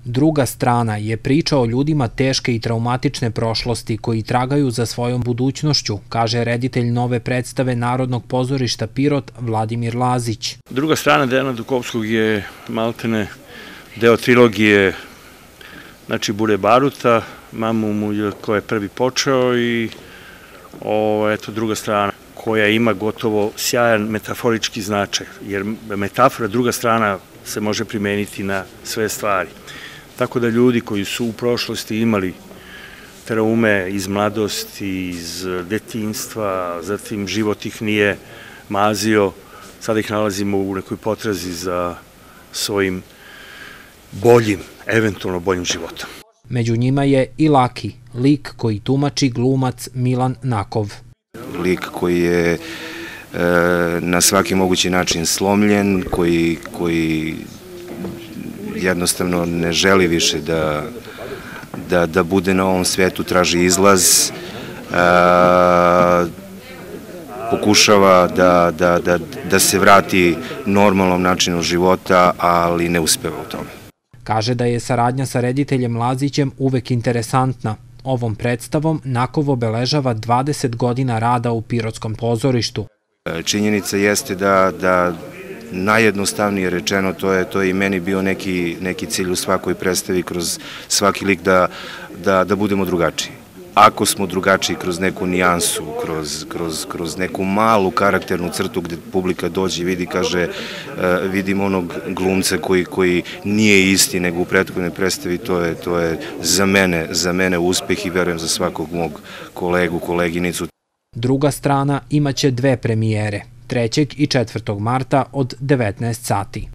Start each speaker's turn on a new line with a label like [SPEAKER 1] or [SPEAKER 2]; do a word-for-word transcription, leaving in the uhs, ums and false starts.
[SPEAKER 1] Druga strana je priča o ljudima teške i traumatične prošlosti koji tragaju za svojom budućnošću, kaže reditelj nove predstave Narodnog pozorišta Pirot Vladimir Lazić.
[SPEAKER 2] Druga strana Dejana Dukovskog je maltene deo trilogije, znači Bure Baruta, Mamu mu ko je prvi počeo i ovo, eto, druga strana koja ima gotovo sjajan metaforički značaj, jer metafora druga strana se može primeniti na sve stvari. Tako da ljudi koji su u prošlosti imali traume iz mladosti, iz detinjstva, zatim život ih nije mazio, sada ih nalazimo u nekoj potrazi za svojim boljim, eventualno boljim životom.
[SPEAKER 1] Među njima je i Laki, lik koji tumači glumac Milan Nakov.
[SPEAKER 3] Lik koji je na svaki mogući način slomljen, koji, koji jednostavno ne želi više da, da, da bude na ovom svetu, traži izlaz, a, pokušava da, da, da, da se vrati normalnom načinu života, ali ne uspeva u tome.
[SPEAKER 1] Kaže da je saradnja sa rediteljem Lazićem uvek interesantna. Ovom predstavom Nakov obeležava dvadeset godina rada u Pirotskom pozorištu.
[SPEAKER 3] Činjenica jeste da, da najjednostavnije rečeno, to je, to je i meni bio neki, neki cilj u svakoj predstavi, kroz svaki lik da, da, da budemo drugačiji. Ako smo drugačiji kroz neku nijansu, kroz, kroz, kroz neku malu karakternu crtu gde publika dođe i vidi, kaže, uh, vidim onog glumca koji, koji nije isti nego u prethodnoj predstavi, to je, to je za mene, za mene uspeh i verujem za svakog mog kolegu, koleginicu.
[SPEAKER 1] Druga strana imaće dve premijere, trećeg i četvrtog marta od devetnaest sati.